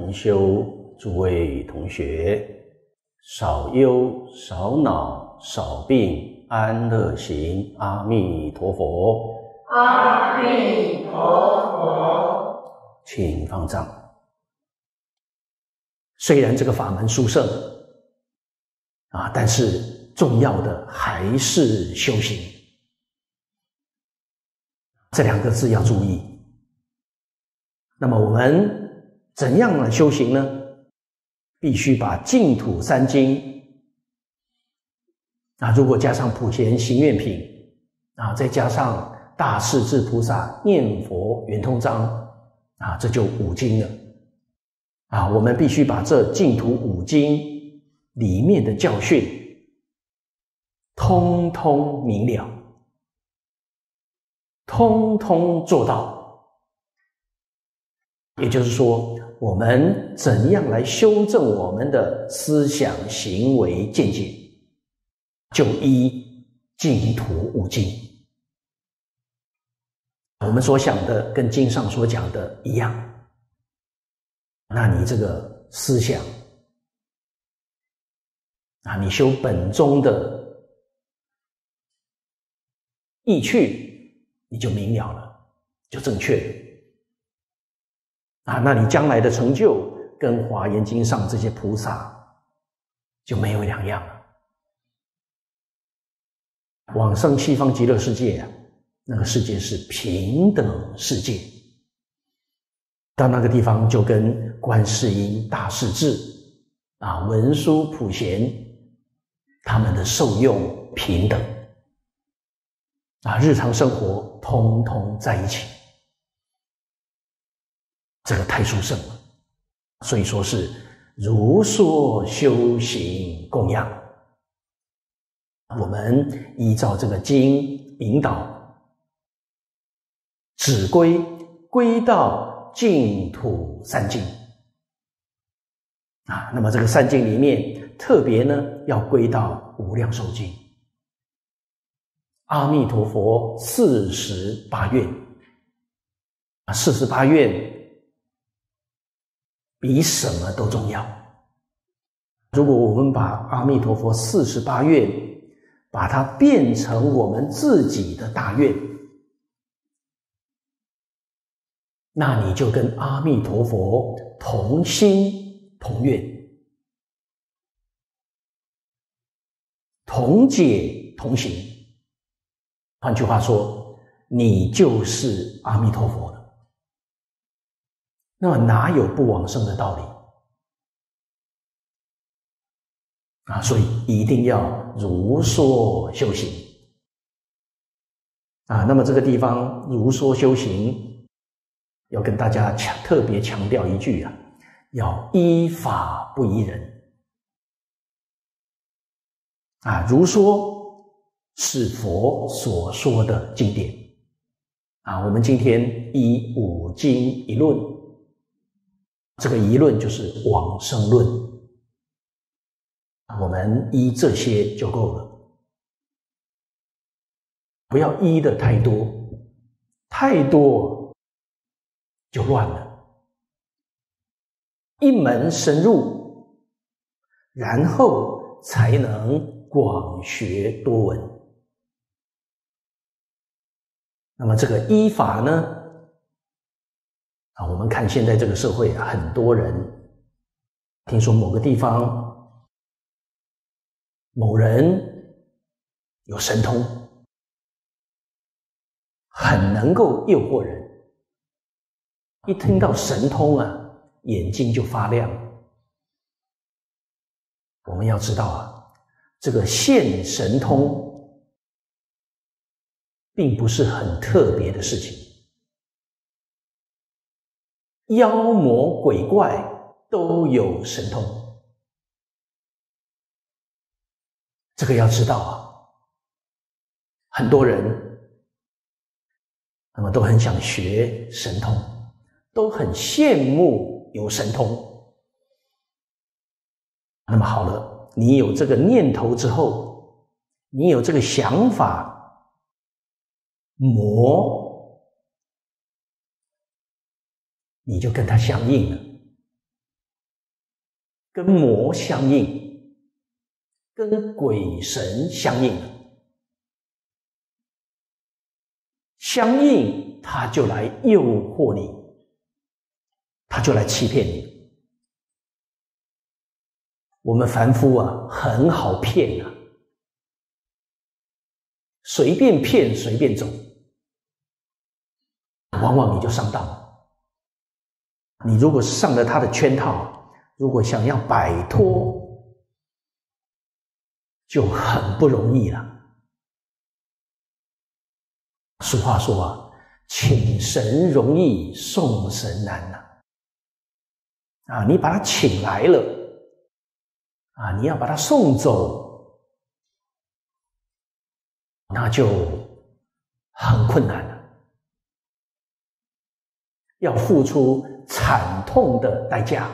同修，诸位同学，少忧少恼少病安乐行，阿弥陀佛。 阿弥陀佛。 请放掌。虽然这个法门殊胜但是重要的还是修行。这两个字要注意。那么我们怎样来修行呢？必须把净土三经如果加上普贤行愿品再加上大势至菩萨念佛圆通章这就五经了我们必须把这净土五经里面的教训通通明了，通通做到。也就是说，我们怎样来修正我们的思想行为见解，就依净土五经。我们所想的跟经上所讲的一样，那你这个思想你修本宗的意趣，你就明了了，就正确了那你将来的成就跟华严经上这些菩萨就没有两样了。往生西方极乐世界那个世界是平等世界，到那个地方就跟观世音、大势至文殊、普贤他们的受用平等日常生活通通在一起，这个太殊胜了。所以说是如说修行供养，我们依照这个经引导，只归到净土三经那么这个三经里面特别呢要归到无量寿经，阿弥陀佛48愿48愿比什么都重要。如果我们把阿弥陀佛48愿把它变成我们自己的大愿，那你就跟阿弥陀佛同心同愿，同解同行。换句话说，你就是阿弥陀佛了，那么哪有不往生的道理所以一定要如说修行那么这个地方如说修行要跟大家特别强调一句要依法不依人如说是佛所说的经典我们今天依五经一论，这个一论就是往生论，我们依这些就够了，不要依的太多，太多就乱了。一门深入，然后才能广学多闻。那么这个依法呢我们看现在这个社会很多人听说某个地方某人有神通，很能够诱惑人，一听到神通眼睛就发亮。我们要知道这个现神通并不是很特别的事情，妖魔鬼怪都有神通，这个要知道很多人那么都很想学神通，都很羡慕有神通。那么好了，你有这个念头之后，你有这个想法，魔你就跟他相应了。 跟魔相应，跟鬼神相应了。相应，他就来诱惑你，他就来欺骗你。我们凡夫啊，很好骗啊，随便骗随便走，往往你就上当了。你如果上了他的圈套，如果想要摆脱，就很不容易了。俗话说啊，请神容易送神难啊，你把他请来了啊，你要把他送走，那就很困难了，要付出惨痛的代价。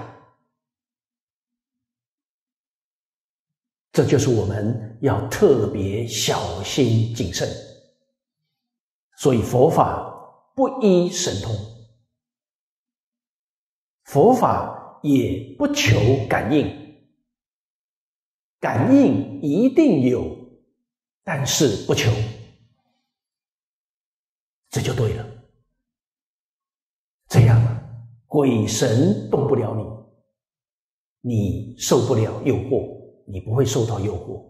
这就是我们要特别小心谨慎。所以佛法不依神通，佛法也不求感应，感应一定有，但是不求，这就对了。这样鬼神动不了你，你受不了诱惑，你不会受到诱惑。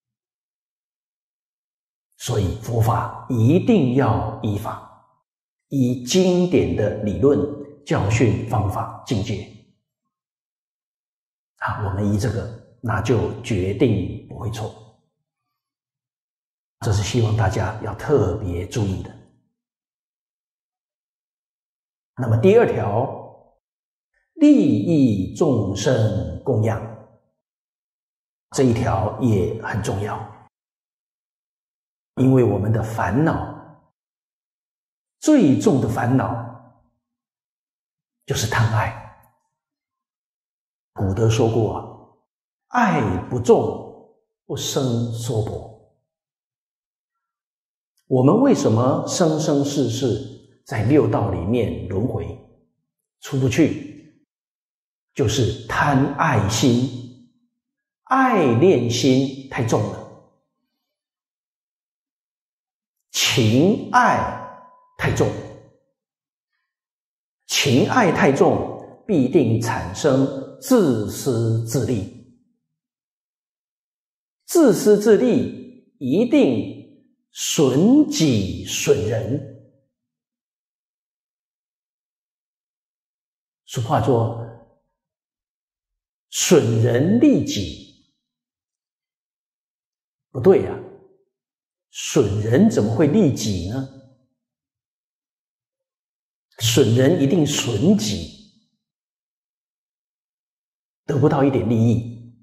所以佛法一定要依法，依经典的理论、教训、方法、境界我们依这个，那就决定不会错。这是希望大家要特别注意的。那么第二条，利益众生供养，这一条也很重要。因为我们的烦恼，最重的烦恼就是贪爱。古德说过爱不重，不生娑婆。我们为什么生生世世在六道里面轮回，出不去？就是贪爱心、爱恋心太重了。情爱太重，情爱太重，必定产生自私自利。自私自利一定损己损人。俗话说，损人利己，不对呀。损人怎么会利己呢？损人一定损己，得不到一点利益。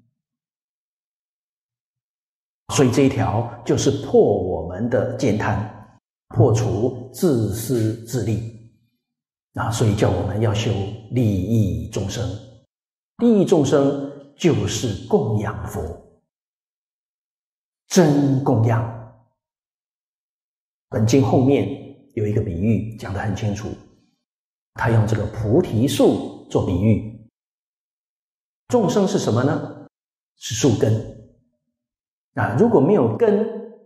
所以这一条就是破我们的见贪，破除自私自利所以叫我们要修利益众生。利益众生就是供养佛，真供养。本经后面有一个比喻讲得很清楚，他用这个菩提树做比喻。众生是什么呢？是树根如果没有根，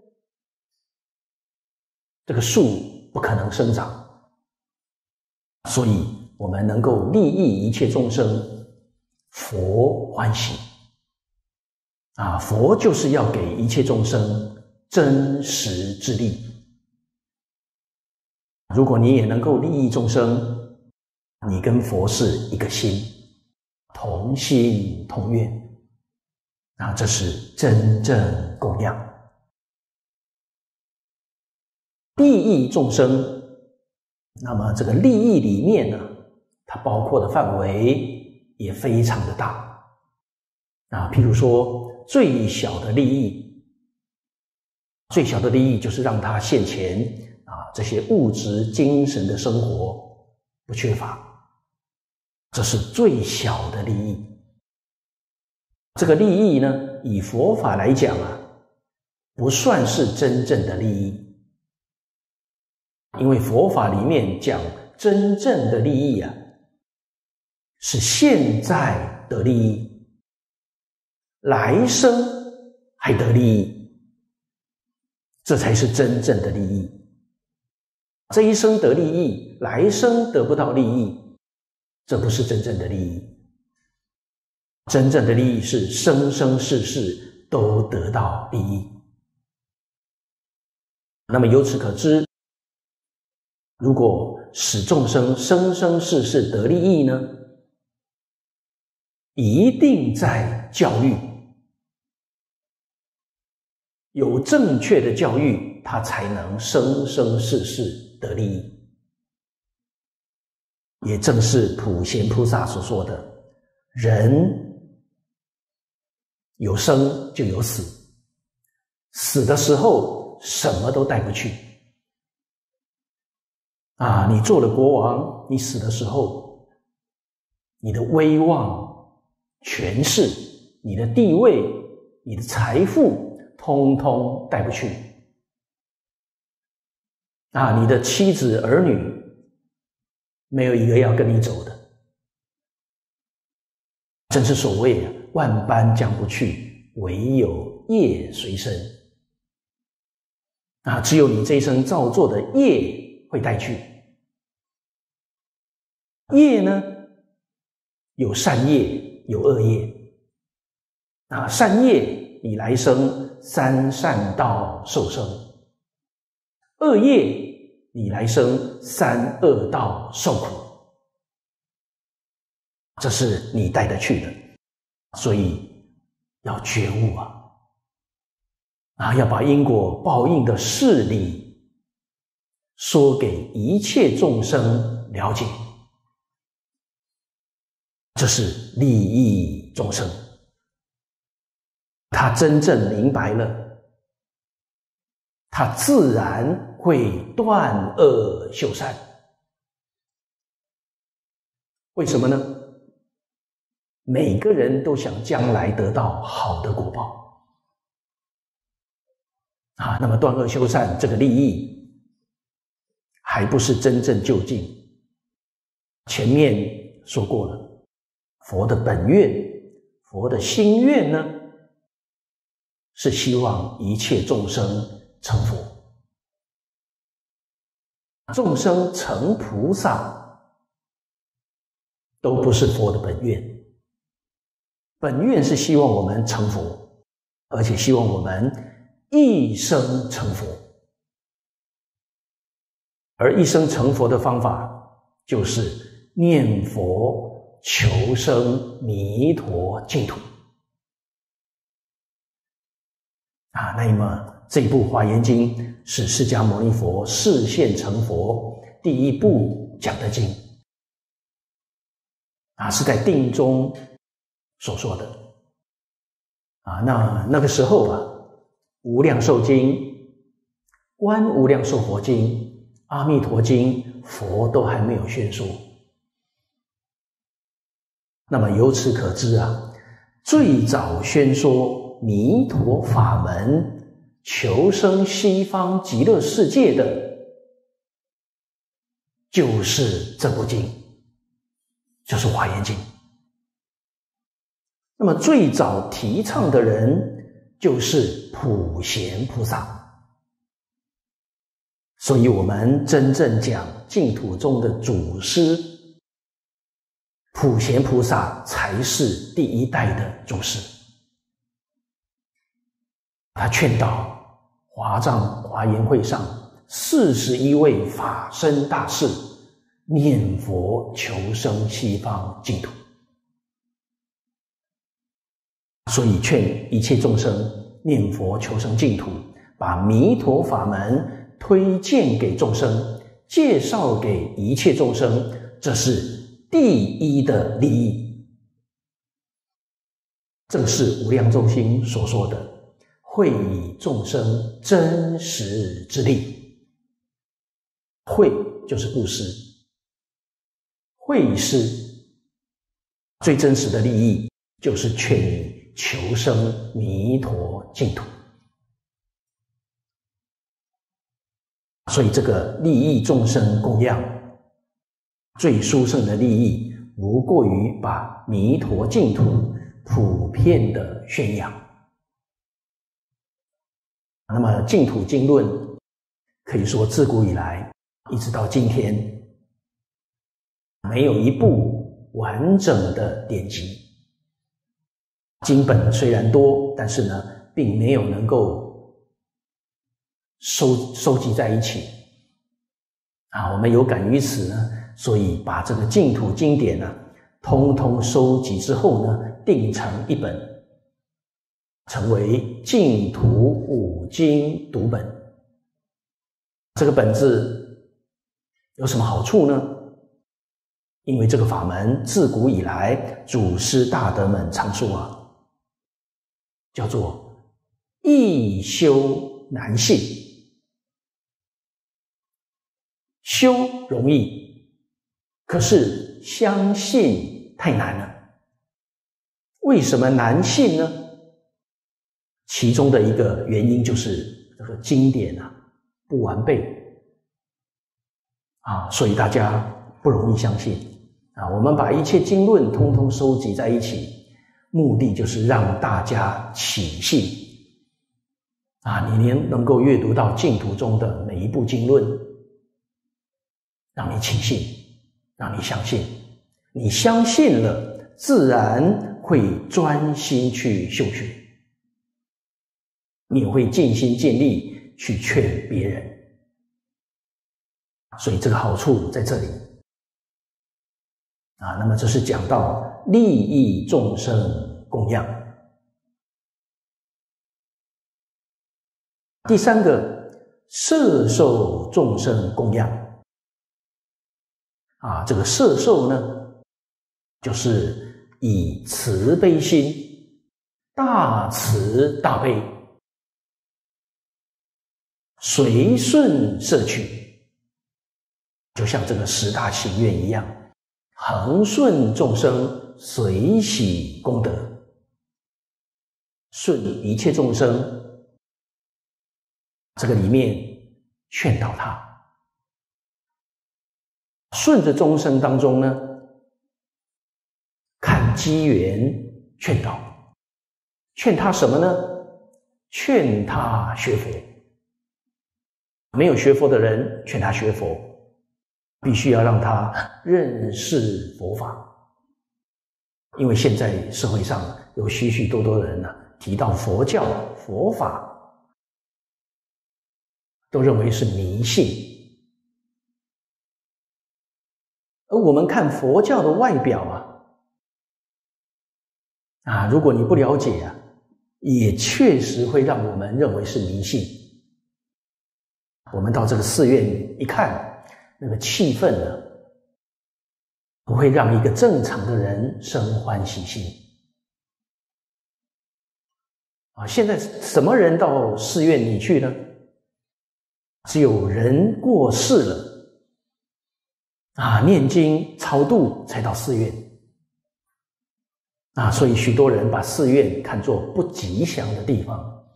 这个树不可能生长。所以我们能够利益一切众生，佛欢喜佛就是要给一切众生真实之利。如果你也能够利益众生，你跟佛是一个心，同心同愿这是真正供养。利益众生，那么这个利益里面呢，它包括的范围也非常的大譬如说最小的利益，就是让他现前这些物质精神的生活不缺乏，这是最小的利益。这个利益呢，以佛法来讲不算是真正的利益，因为佛法里面讲真正的利益是现在的利益， 来生还得利益，这才是真正的利益。这一生得利益，来生得不到利益，这不是真正的利益。真正的利益是生生世世都得到利益。那么由此可知，如果使众生生生世世得利益呢，一定在教育。有正确的教育，他才能生生世世得利益。也正是普贤菩萨所说的，人有生就有死，死的时候什么都带不去。你做了国王，你死的时候，你的威望、权势、你的地位、你的财富，通通带不去。你的妻子儿女，没有一个要跟你走的。正是所谓万般将不去，唯有业随身。只有你这一生造作的业会带去。业呢，有善业，有恶业。善业你来生三善道受生，恶业你来生三恶道受苦。这是你带得去的，所以要觉悟要把因果报应的事理说给一切众生了解，这是利益众生。他真正明白了，他自然会断恶修善。为什么呢？每个人都想将来得到好的果报那么断恶修善这个利益还不是真正究竟。前面说过了，佛的本愿，佛的心愿呢，是希望一切众生成佛。众生成菩萨都不是佛的本愿。本愿是希望我们成佛，而且希望我们一生成佛。而一生成佛的方法，就是念佛求生弥陀净土。那么这一部《华严经》是释迦牟尼佛示现成佛第一部讲的经是在定中所说的那个时候无量寿经、观无量寿佛经、阿弥陀经，佛都还没有宣说。那么由此可知最早宣说弥陀法门求生西方极乐世界的，就是这部经，就是《华严经》。那么最早提倡的人就是普贤菩萨。所以我们真正讲净土中的祖师，普贤菩萨才是第一代的祖师。他劝导华藏华严会上41位法身大士念佛求生西方净土，所以劝一切众生念佛求生净土，把弥陀法门推荐给众生，介绍给一切众生，这是第一的利益。正是无量众心所说的惠以众生真实之利。惠就是布施，惠施最真实的利益就是劝你求生弥陀净土。所以这个利益众生供养最殊胜的利益，无过于把弥陀净土普遍的宣扬。那么净土经论可以说自古以来一直到今天，没有一部完整的典籍。经本虽然多，但是呢，并没有能够收集在一起。我们有感于此呢，所以把这个净土经典呢，通通收集之后呢，定成一本，成为净土五经读本。这个本子有什么好处呢？因为这个法门自古以来祖师大德们常说叫做易修难信。修容易，可是相信太难了。为什么难信呢？其中的一个原因就是这个经典不完备所以大家不容易相信我们把一切经论通通收集在一起，目的就是让大家起信你能够阅读到净土中的每一部经论，让你起信，让你相信。你相信了，自然会专心去修学，你会尽心尽力去劝别人。所以这个好处在这里那么这是讲到利益众生供养。第三个，摄受众生供养这个摄受呢，就是以慈悲心，大慈大悲，随顺摄取，就像这个十大行愿一样，恒顺众生，随喜功德，顺一切众生，这个里面劝导他，顺着众生当中呢，看机缘劝导，劝他什么呢？劝他学佛。没有学佛的人，劝他学佛，必须要让他认识佛法。因为现在社会上有许许多多的人提到佛教、佛法，都认为是迷信。而我们看佛教的外表如果你不了解也确实会让我们认为是迷信。我们到这个寺院一看，那个气氛不会让一个正常的人生欢喜心。现在什么人到寺院里去呢？只有人过世了念经超度才到寺院所以许多人把寺院看作不吉祥的地方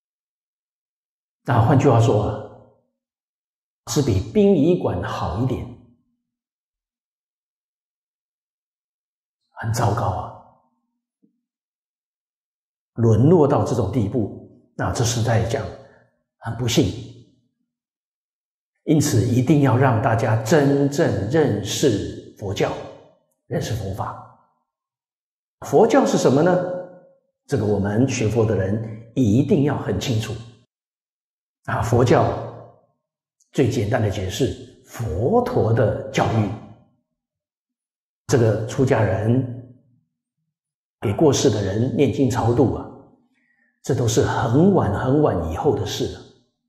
换句话说是比殡仪馆好一点，很糟糕沦落到这种地步，这实在讲很不幸。因此一定要让大家真正认识佛教，认识佛法。佛教是什么呢？这个我们学佛的人一定要很清楚佛教最简单的解释，佛陀的教育。这个出家人给过世的人念经超度这都是很晚很晚以后的事了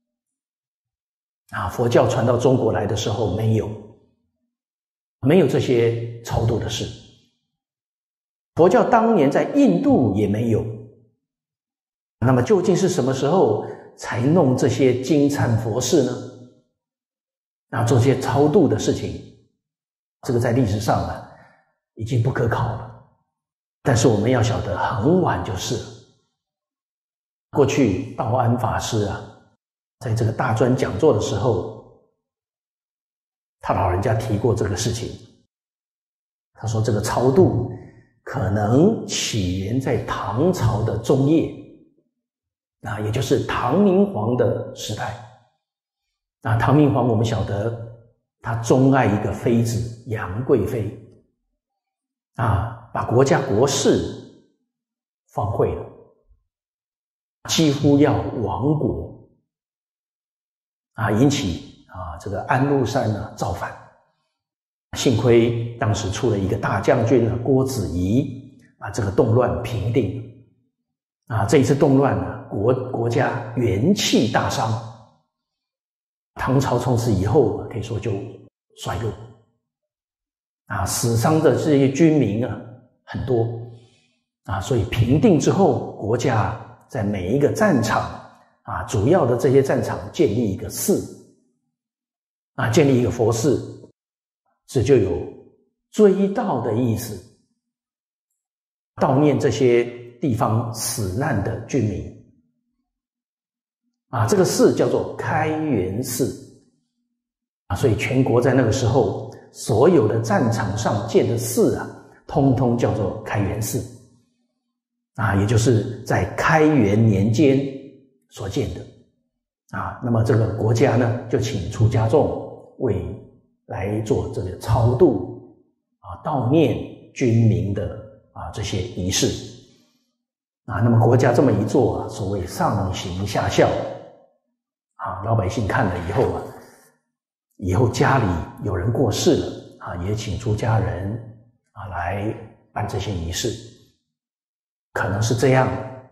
佛教传到中国来的时候没有这些超度的事。佛教当年在印度也没有。那么究竟是什么时候才弄这些经忏佛事呢？做这些超度的事情，这个在历史上已经不可考了。但是我们要晓得，很晚就是了。过去道安法师在这个大专讲座的时候，他老人家提过这个事情。他说这个超度可能起源在唐朝的中叶，也就是唐明皇的时代。唐明皇我们晓得，他钟爱一个妃子杨贵妃，把国家国事放会了，几乎要亡国，引起这个安禄山造反。幸亏当时出了一个大将军郭子仪，把这个动乱平定。这一次动乱国家元气大伤，唐朝从此以后可以说就衰落。死伤的这些军民很多所以平定之后，国家在每一个战场主要的这些战场建立一个寺建立一个佛寺，这就有追悼的意思，悼念这些地方死难的军民这个寺叫做开元寺所以全国在那个时候所有的战场上建的寺通通叫做开元寺也就是在开元年间所建的那么这个国家呢就请出家众来做这个超度悼念军民的这些仪式那么国家这么一做所谓上行下效老百姓看了以后家里有人过世了也请出家人来办这些仪式，可能是这样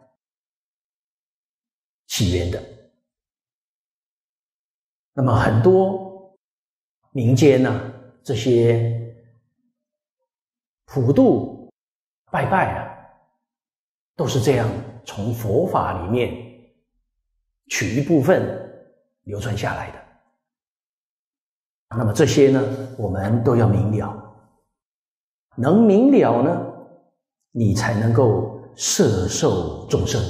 起源的。那么很多民间这些普渡拜拜都是这样从佛法里面取一部分流传下来的。那么这些呢，我们都要明了，能明了呢，你才能够摄受众生，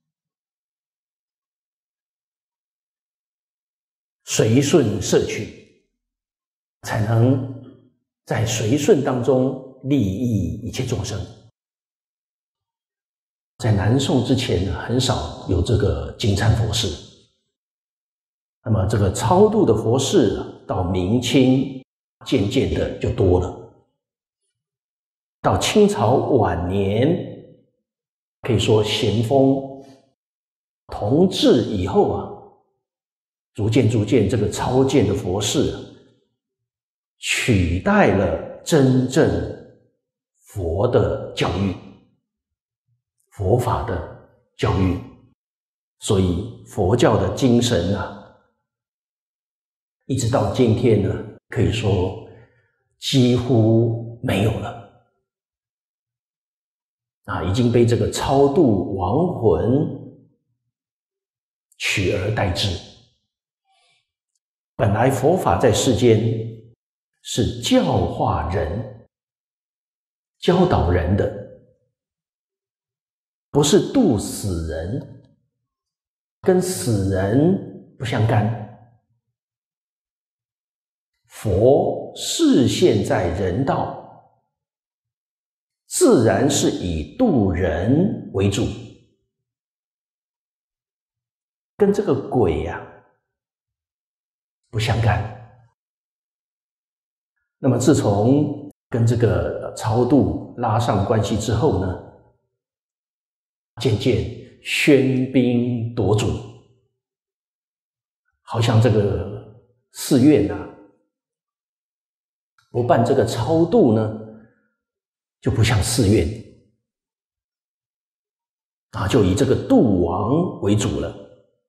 随顺摄取，才能在随顺当中利益一切众生。在南宋之前很少有这个金蝉佛事，那么这个超度的佛事到明清渐渐的就多了，到清朝晚年，可以说咸丰同治以后逐渐这个超荐的佛事取代了真正佛的教育，佛法的教育，所以佛教的精神一直到今天呢，可以说几乎没有了已经被这个超度亡魂取而代之。本来佛法在世间是教化人、教导人的，不是度死人，跟死人不相干。佛示现在人道，自然是以度人为主，跟这个鬼不相干。那么自从跟这个超度拉上关系之后呢，渐渐喧宾夺主，好像这个寺院不办这个超度呢，就不像寺院就以这个度亡为主了。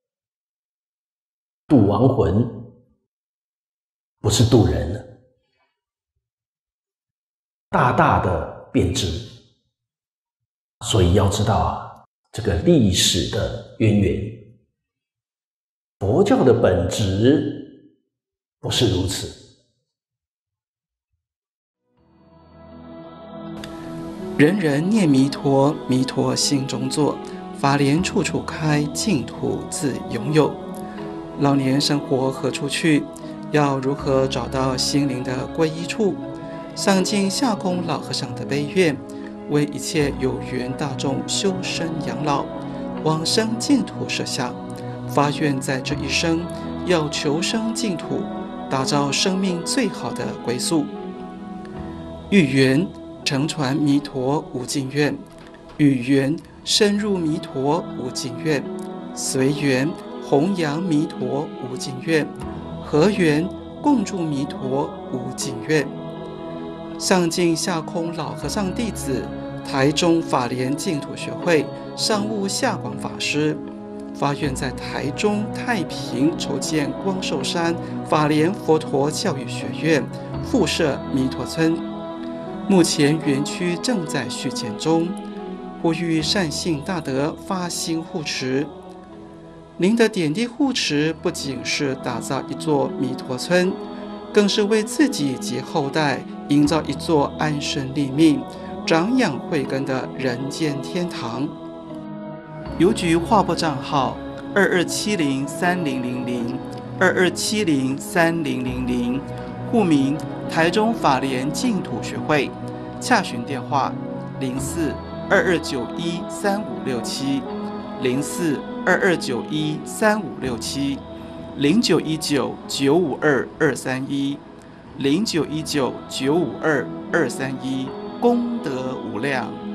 度亡魂不是度人了，大大的变质。所以要知道这个历史的渊源，佛教的本质不是如此。 人人念弥陀，弥陀心中坐，法莲处处开，净土自拥有。老年生活何处去？要如何找到心灵的皈依处？想尽下供老和尚的悲愿， 为一切有缘大众修身养老、往生净土设想，发愿在这一生要求生净土，打造生命最好的归宿。遇缘乘传弥陀无尽愿，与缘深入弥陀无尽愿，随缘弘扬弥陀无尽愿，合缘共筑弥陀无尽愿。上净下空老和尚弟子，台中法莲净土学会上务下广法师，发愿在台中太平筹建光寿山法莲佛陀教育学院，附设弥陀村。目前园区正在续建中，呼吁善信大德发心护持。您的点滴护持不仅是打造一座弥陀村，更是为自己及后代营造一座安身立命、长养慧根的人间天堂。邮局划拨账号22703000，22703000，户名台中法莲净土学会，洽询电话04-2291-3567，04-2291-3567，0919-952-231，0919-952-231，功德无量。